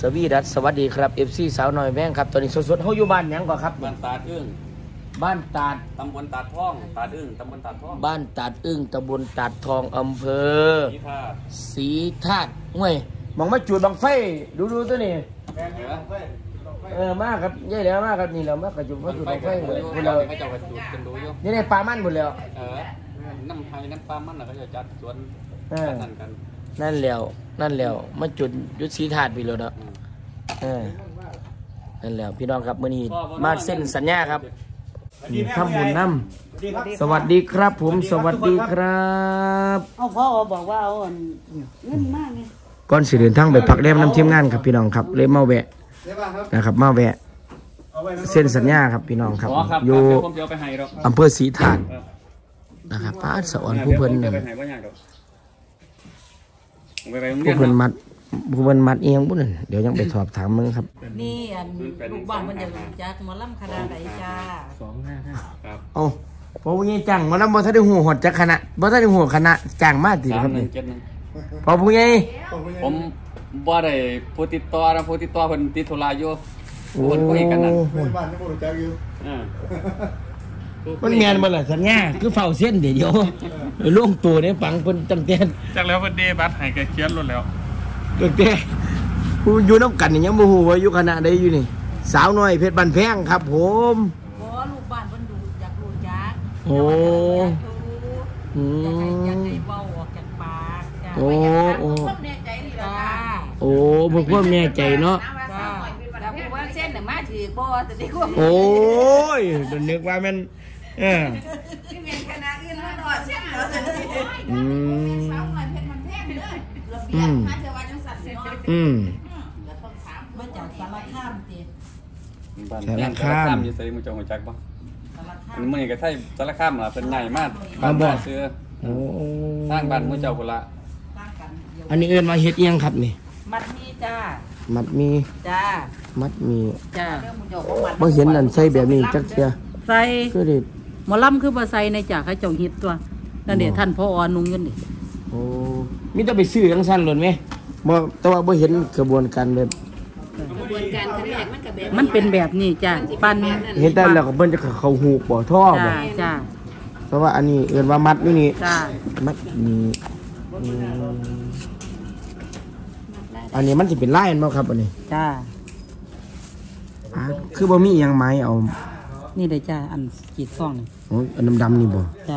วีดัสสวัสดีครับ FC สาวน้อยแม่งครับตอนนี้สดๆเฮาอยู่บ้านหยังก่อนครับบ้านตาดอึ้งบ้านตาดตำบลตาดทองตาดอึ้งตำบลตาดทองบ้านตาดอึ้งตำบลตาดทองอำเภอศรีธาตุห้วยมองมาจุดบังไฟดูตัวนี้มากครับใหญ่แล้วมากครับนี่เรามากกับจุดมาจุดบังไฟหมดเราเขาจะจุดกันดูอยู่นี่ในปลามันหมดแล้วน้ำไทยน้ำปลามันเขาจะจัดสวนนั่นกันนั่นแล้วมาจุดยุทธศรีธาตุไปเลยเนาะนั่นแล้วพี่น้องครับมื้อนี้มาเส้นสัญญาครับทำบุญน้ำสวัสดีครับผมสวัสดีครับเอาพ่อบอกว่าเอาเงินมากไงก่อนสิเดินทางไปพักแรมน้ำทีมงานครับพี่น้องครับเลยมาแวะนะครับมาแวะเส้นสัญญาครับพี่น้องครับอยู่อำเภอศรีธาตุนะครับป้าสอนผู้เพิ่นผู้เพิ่นมัดเองปุ๊บนั่นเดี๋ยวยังไปสอบถามมึงครับนี่ลูกบ้านมันจะจักมาล่ำคณะไหนจ้า 255ครับเอาพอพวกนี้จังมาแล้วบ่ทันได้หัวหดจักคณะบ่ทันได้หัวคณะจังมาติครับนี่พอพวกนี้ผมบ่ได้ผู้ติดต่อนะผู้ติดต่อเพิ่นติดธุระอยู่เพิ่นคุยกันนั่นบ้านนี่บ่รู้จักอยู่มันแม่นบ่ล่ะสัญญาคือเฝ้าเส้นเดี๋ยวลงตัวได้ฟังเพิ่นตั้งแต่จักแล้วเพิ่นเดบัตรให้แกเขียนรถแล้วตั้งแต่ผู้อยู่นำกันนี่ยังบ่ฮู้ว่าอยู่คณะใดอยู่นี่สาวน้อยเพชรบ้านแพงครับผมบ่ลูกบ้านเพิ่นดูอยากรู้จักโอ้อยากให้เว้าออกจากปากจ้าโอ้บ่ความแน่ใจเนาะแต่ผู้ว่าเส้นน่ะมาถือบ่แต่ได้ความโอ้ยนึกว่ามันที่แม่นคณะอื่นมันดอดเส้นเหรอสาวน้อยเพชรมันแพงเด้อระเบียบมาเทว่าจังซั่นเนาะแล้วต้องถามมาจากสารคามติสารคามอยู่ไสมื้อเจ้าฮู้จักบ่มื้อนี้ก็ไทยสารคามล่ะเพิ่นใหญ่มากบ้านบ่ซื้อโอ้สร้างบ้านมื้อเจ้าพุ่นละอันนี้เอิ้นว่าเฮ็ดอีหยังครับนี่มัดมีจ้ามัดมีจ้ามัดมีจ้าบ่เห็นนั่นใส่แบบนี้จักเที่ยใส่คือดิหมอลำคือบ่ใส่ในจากให้เจ้าฮิตตัวนั่นเด้ท่านผอ.นุ่งเงินนี่โอ้มีแต่ไปซื้อจังซั่นโลดแม่บ่แต่ว่าบ่เห็นกระบวนการแบบกระบวนการขั้นแรกมันก็แบบมันเป็นแบบนี้จ้าปั้นเห็นแต่แล้วก็เพิ่นจะเข้าหูกบ่ท่อบ่จ้าเพราะว่าอันนี้เอิ้นว่ามัดนี่จ้ามัดมีอันนี้มันสิเป็นลายมั้งครับอันนี้จ้าคือบ่มีอีหยังไม้เอานี่เลยจ้าอันกีดซ่องนี่โอ้อันดำๆนี่บ่จ้า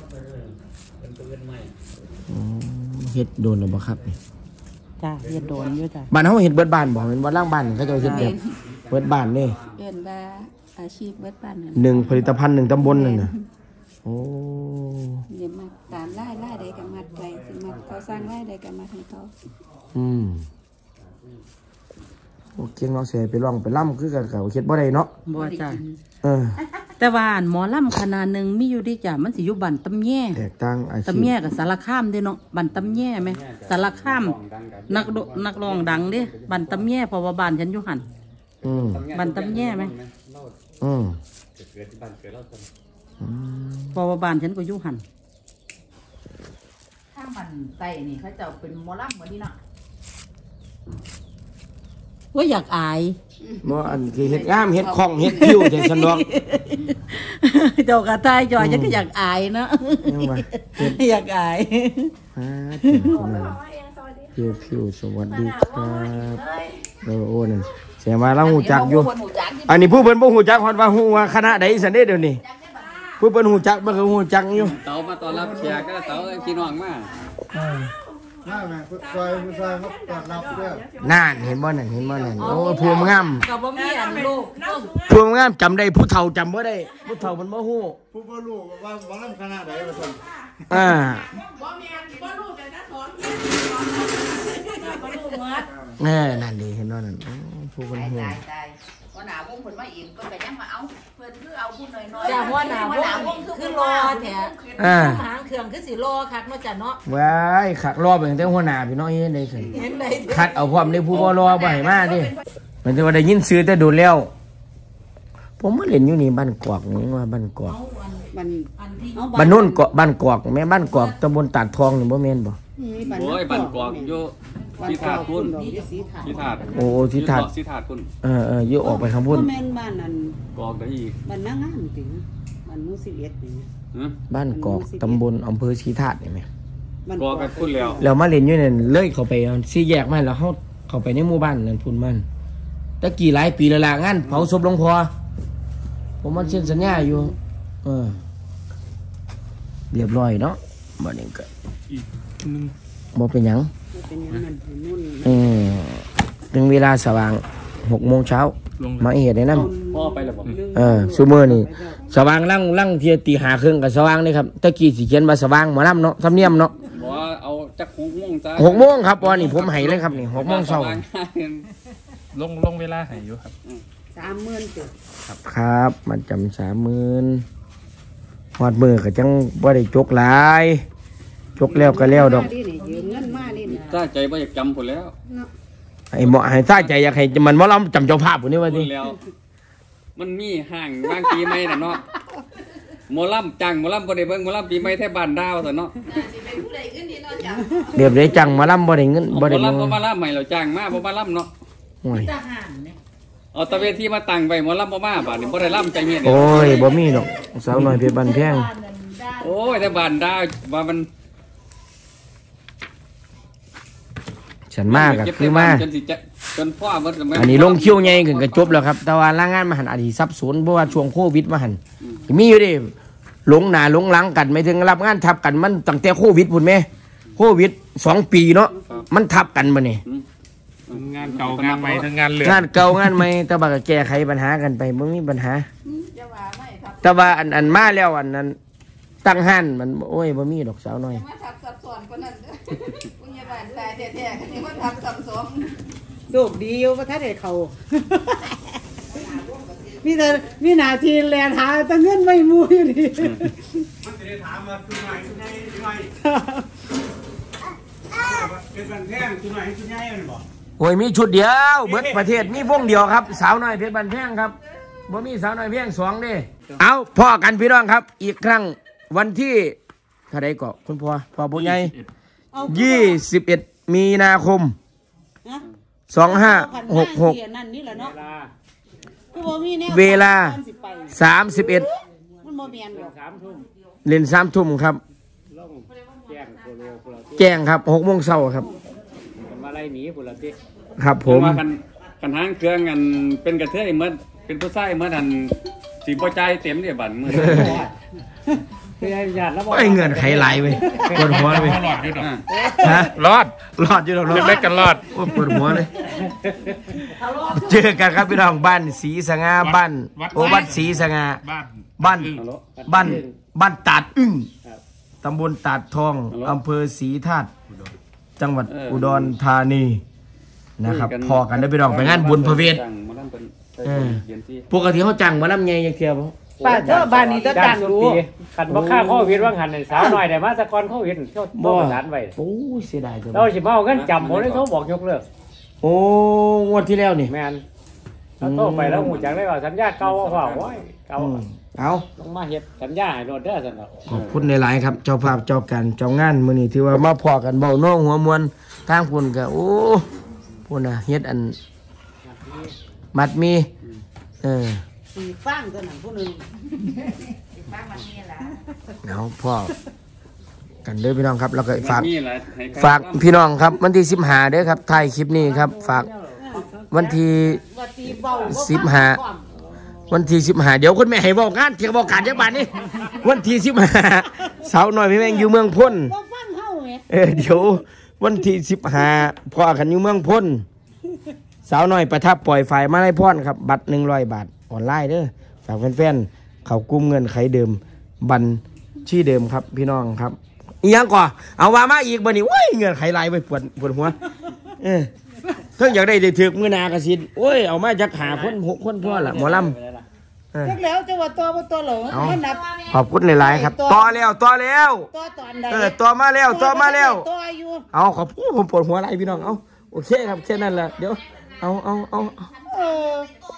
เฮ็ดโดนหรือบ่ครับนี่จ้าเฮ็ดโดนอยู่จ้าบ้านเฮาเฮ็ดเบิดบ้านบ่แม่นบ่ล่างบ้านเขาเจ้าเฮ็ดแบบเบิดบ้านเด้เอิ้นว่าอาชีพเบิดบ้านนั่น1ผลิตภัณฑ์1ตำบลนั่นน่ะโอ้เดี๋ยวมาตามไล่ใดก็มัดไปสิมัดเขาสร้างไล่ใดก็มาให้เขาโอเคเนาะเสียไปร้องไปล่ำคือกันเขาเฮ็ดบ่ได้เนาะบ่จ้าแต่ว่าหมอล่ำคณะหนึ่งมีอยู่ดีจ้ะมันสิอยู่บันตำแย่แตกต่างอาชีพตำแย่กับสารคามเด้เนาะบันตำแย่ไหมสารคามนักร้องดังเด้บันตำแย่เพราะว่าบ้านฉันอยู่หันบันตำแย่ไหมเพราะว่าบ้านฉันก็อยู่หันถ้ามันไต่นี่เขาจะเป็นหมอล่ำเหมือนนี่เนาะว่าอยากอายบ่อันคือเฮ็ดงามเฮ็ดคล่องเฮ็ดคิ้วจังซั่นดอกเจ้ากระต่ายจอยจังก็อยากอายเนาะอยากอายคิ้วสวัสดีครับโอ้นั่นแสดงว่าเราฮู้จักอยู่อันนี้ผู้เพิ่นบ่ฮู้จักฮอดว่าฮู้ว่าคณะใดซั่นเด้เดี๋ยวนี้ผู้เพิ่นฮู้จักมันก็ฮู้จักอยู่เต๋ามาต้อนรับแขกก็เต๋าพี่น้องมาน่าแม่ซอยครับต้อนรับเด้อนั่นเห็นบ่นั่นโอ้ภูมิงามก็บ่มีอันลูกภูมิงามจำได้ผู้เฒ่าจำบ่ได้ผู้เฒ่ามันบ่ฮู้ผู้บ่รู้ว่าบ่นำคณะใดว่าซั่นบ่แม่นบ่รู้แต่ถ้าสอนบ่รู้หมดนั่นดิเห็นบ่นั่นผู้เพิ่นฮู้หัวหน้าวงเพิ่นมาเองเพิ่นก็ยังมาเอาเพิ่นคือเอาผู้น้อยๆจ้าหัวหน้าวงคือรอแท้หางเครื่องคือสิรอคักเนาะจ้ะเนาะว้ายคักรอไปตั้งแต่หัวหน้าพี่น้องเฮ็ดได้ซั่นคัดเอาพร้อมได้ผู้บ่รอบ่ให้มาดิมันจะว่าได้ยินชื่อแต่โดนแล้วผมมาเล่นอยู่นี่บ้านกอกนี่ว่าบ้านกอกบ้านโน่นเกาะบ้านกอกแม่บ้านกอกตำบลตาดทองนี่บ่แม่นบ่โอ้ยบันกอกอยู่ที่ถาดคุณที่ถาดโอ้ที่ถาดที่ถาดคุณเยอะออกไปข้างบนแม่นบ้านนั้นกอกได้อีกบ้านนางงามติบ้านมู11นี่บ้านกอกตำบลอำเภอชีถาดเนี่ยไหมกอกกันคุณแล้วเรามาเล่นอยู่เนี่ยเลยเข้าไปสี่แยกมาแล้วเข้าไปในหมู่บ้านนั่นพุ่นมันตะกี้หลายปีแล้วล่ะงั้นเผาศพหลวงพ่อผมมันเซ็นสัญญาอยู่เรียบร้อยเนาะบ่นี้ก็อีกนึงบ่เป็นหยังเป็นอย่างนั้นนู่นถึงเวลาสว่าง6 โมงเช้ามาเหตุในนั้นพ่อไปแล้วบ่ซูเมอร์นี่สว่างลั่งเที่ยตี5 ครึ่งกับสว่างนี่ครับตะกี้สิเขียนว่าสว่างหมอลำเนาะทำเนียมเนาะบ่เอาจัก6 โมงจ้า 6 โมงครับวันนี้ผมให้เลยครับนี่6 โมงเช้าลงเวลาให้อยู่ครับ 30,000ติครับมันจำ30,000ฮอดมือก็จังบ่ได้จกหลายจกแล้วก็แล้วดอกนี่ยืมเงินมานี่นะถ้าใจบ่อยากจำพุ่นแล้วไอ้หมอให้ท่าใจอยากให้มันหมอลำจำเจ้าภาพพุ่นนี่ว่าพุ่ตินแล้ว มันมีห้างบางปีใหม่น่ะเนาะหมอลำจังหมอลำบ่ได้เบิ่งหมอลำปีใหม่แท้บ้านดาวซั่นเนาะสิเป็นผู้ใดอื่นนี่เนาะจ้ะเรียบได้จังหมอลำบ่ได้เงินหมบ่อได้ลำบ่มาลำให้เราจ้างมาบ่มาลำเนาะโอ้ยทหารเนี่ยเอาตะเวทีมาตั้งไว้หมอลำบ่มาบาดนี้บ่ได้ลำใจเงียบโอ้ยบ่มีดอกสาวน้อยเพชรบ้านแพงโอ้ยแต่บ้านดาวว่ามันฉันมากก็คือมาจนสิจะจนพ่อมันอันนี้ลงคิวใหญ่ขึ้นก็จบแล้วครับแต่ว่าล่างงานมาหันอาจสิสับสนเพราะว่าช่วงโควิดมาหันมีอยู่ดิหลงหน้าหลงหลังกันไม่ถึงรับงานทับกันมันตั้งแต่โควิดพุ่นแม่โควิด2 ปีเนาะมันทับกันบ่นี่งานเก่างานใหม่ทั้งงานเหลืองานเก่างานใหม่แต่ว่าก็แก้ไขปัญหากันไปบ่มีปัญหาจะว่าไม่ครับแต่ว่าอันมาแล้วอันนั้นตั้งห้านมันโอ้ยบ่มีดอกสาวน้อยมาทับซับซ้อนกว่านั้นเด้อผู้ใหญ่บ้านตายแท้ๆคันนี้มาทับซับซ้อนโชคดีอยู่ว่าถ้าได้เข้ามีหน้าที่แลนหาแต่เงินไม่มูอยู่นี่มันจะได้ถามมาคุณหน่อยเป็นบันแท่งคุณหน่อยให้คุณย่ายมันบอกโอ้ยมีชุดเดียวเบิดประเทศมีวงเดียวครับสาวน้อยเพชรบ้านแพงครับบ่มีสาวน้อยเพียง2เด้เอาพ่อกันพี่น้องครับ อีกครั้งวันที่เท่าใดก็คุณพ่อบุญใหญ่21 มีนาคม 2566 นั่นนี่แหละเนาะคือบ่มีแนวเวลา 31 มันบ่แม่นหรอกเล่น3 ทุ่มครับแจ้งครับ6 โมงเช้าครับมาไล่หนีพุ่นละติครับผมว่ากันหางเครื่องกันเป็นกระเทยเหมือนเป็นผู้ชายเหมือนอันสิบ่ใจเต็มเด้บัดมื้อไอ้เงินไขไหลไปปวดหัวเลยรอดอยู่ดอกฮะรอดรอดอยู่ดอกเล็กๆกันรอดโอ้ปวดหัวเลย เจอกันครับพี่น้องบ้านศรีสง่าบ้านวัดศรีสง่าบ้านบ้านตาดอึ้งตำบลตาดทองอำเภอศรีธาตุจังหวัดอุดรธานีนะครับพอกันได้พี่น้องไปงานบุญพระเวทปกติเขาจังมาลำไงยังเทียบป้าเธอบ้านนี้ต้องจังรู้ขันบ่ค่าโควิดว่างหันสาวหน่อยแต่มาสะกอนโควิดเขาบ่ประสานไว้โอ้ยเสียดายจังเราสิมาเอาเงินจำบ่ได้เขาบอกยกเลิกโอ้งวดที่แล้วนี่แม่นเราโทรไปแล้วหูจักได้ว่าสัญญาเก่าว่าโอ้ยเก่าเอาต้องมาเฮ็ดสัญญาให้รถเด้อซั่นเนาะขอบคุณหลายๆครับเจ้าภาพเจ้าการเจ้างานมื้อนี้ถือว่ามาพอกันเบ้าน้องหัวมวนทางพุ่นก็โอ้พุ่นน่ะเฮ็ดอันมัดมีสีฟ้างตัวนั้นผู้นึงสีฟ้างมันนี่ล่ะเอาพ่อกันเด้อพี่น้องครับแล้วก็ฝากนี่แหละให้ฝากพี่น้องครับวันที่15เด้อครับถ่ายคลิปนี้ครับฝากวันที่15วันที่15เดี๋ยวคุณแม่ให้บอกงานเกี่ยวกับการจังบาดนี้วันที่15สาวน้อยพี่แม่งอยู่เมืองพ้นบ่ฟังเฮาแหมเดี๋ยววันที่15พ่อกันอยู่เมืองพ้นสาวน้อยประทับปล่อยไฟมาให้พรครับบัตร100 บาทออนไลน์เด้อฝากแฟนๆเขากุมเงินไขเดิมบัญชีเดิมครับพี่น้องครับอีหยังก่อเอาว่ามาอีกบ่นี่โอ้ยเงินไขลายไปปวดหัวเพิ่งอยากได้ถึกมื้อนากระสินโอ้ยเอามาจักหาคน6 คนพ่อละหมอลำจักแล้วจะว่าตัวบ่ตัวเหรอมันนับขอบคุณหลายๆครับต่อแล้วตัวตอนใดต่อมาแล้วตัวอยู่เอาขอบคุณผมปวดหัวอะไรพี่น้องเอาโอเคครับแค่นั้นแหละเดี๋ยวเอาเออ